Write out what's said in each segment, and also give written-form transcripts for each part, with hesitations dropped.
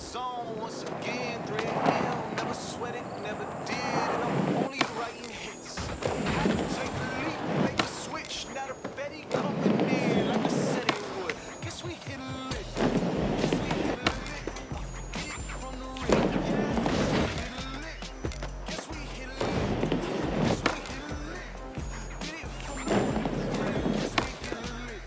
zone once again. 3 a.m. Never sweated, never did, and I'm only writing hits. Had to take the leap, make a switch. Now the Betty coming in like I said it would. Guess we hit a lick. Guess we hit a lick. Hit it from the rip. Yeah. Guess we hit a lick. Guess we hit a lick. Hit it from the rip. Guess we hit a lick.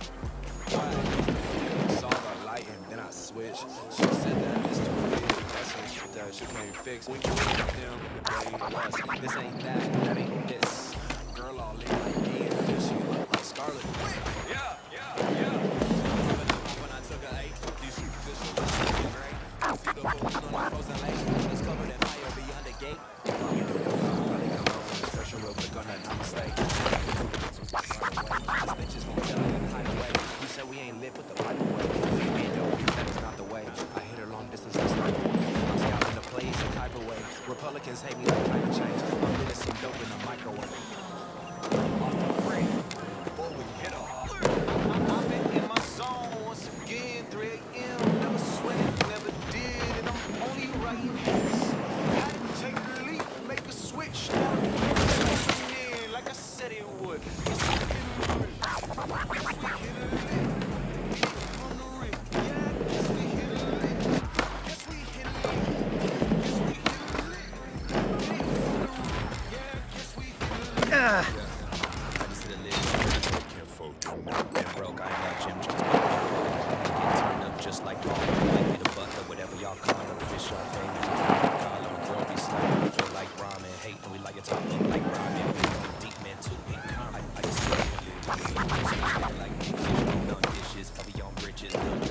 Saw the light and then I switched. She said that it's too big. That's what she does. She can't fix. We can make them the way it was. This ain't that ain't this. Girl all in my ear, and she look like Scarlet Witch. Yeah. When I took her 8, these fish were great. Beautiful on a frozen lake. It's covered in fire beyond the gate. You know your mom probably come over and pressure real quick on that mistake. These bitches gon' tell you in the hideaway. You said we ain't lit, put the pipe away. We know that is not the way. I hit her long distance, that's not the way. I'm scouting the plays a type of way. Republicans hate me like climate change. I'm getting some dope in the microwave. Off the break, before we hit her. I've been in my zone once again. 3 a.m. Never sweated, never did, and I'm only writing hits. Had to take the leap, make a switch. Now the Betty coming in like I said it would. Guess we hit a lick. Guess we hit a lick. Hit it from the rip. Yeah, guess we hit a lick. Guess we hit a lick. Guess we hit a lick. Hit it from the rip. Yeah, guess we hit a lick. I just hit a lick. Careful, been broke. I ain't got gym just get turned up just like Paul. Might be the butler, whatever y'all call them. Fish on thing. Call them a girl be slapping. Feel like ramen. Hate when we like your top up like ramen. We go deep man too big. I just like deep fish, on dishes. I'll be on bridges.